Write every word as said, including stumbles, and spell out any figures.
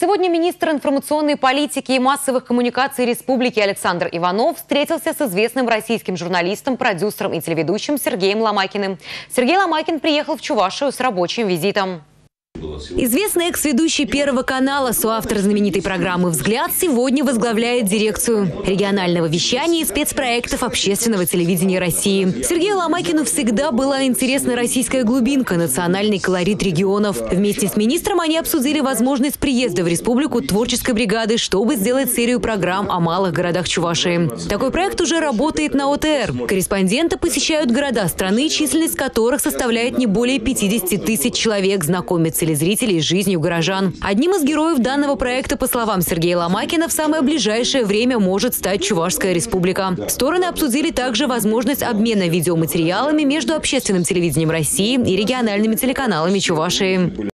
Сегодня министр информационной политики и массовых коммуникаций Республики Александр Иванов встретился с известным российским журналистом, продюсером и телеведущим Сергеем Ломакиным. Сергей Ломакин приехал в Чувашию с рабочим визитом. Известный экс-ведущий Первого канала, соавтор знаменитой программы «Взгляд», сегодня возглавляет дирекцию регионального вещания и спецпроектов общественного телевидения России. Сергею Ломакину всегда была интересна российская глубинка, национальный колорит регионов. Вместе с министром они обсудили возможность приезда в республику творческой бригады, чтобы сделать серию программ о малых городах Чувашии. Такой проект уже работает на О Тэ Эр. Корреспонденты посещают города страны, численность которых составляет не более пятидесяти тысяч человек, знакомят телезрителей с жизнью горожан. Одним из героев данного проекта, по словам Сергея Ломакина, в самое ближайшее время может стать Чувашская республика. Стороны обсудили также возможность обмена видеоматериалами между общественным телевидением России и региональными телеканалами Чувашии.